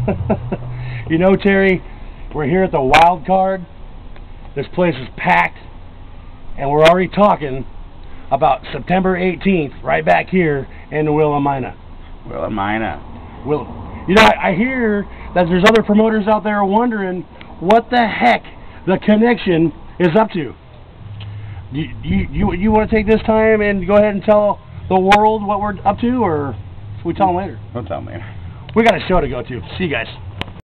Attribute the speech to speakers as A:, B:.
A: You know, Terry, we're here at the Wild Card. This place is packed, and we're already talking about September 18th, right back here in Willamina. Well, you know, I hear that there's other promoters out there wondering what the heck the Connection is up to. You want to take this time and go ahead and tell the world what we're up to, or should we tell them later?
B: We'll tell them later.
A: We got a show to go to. See you guys.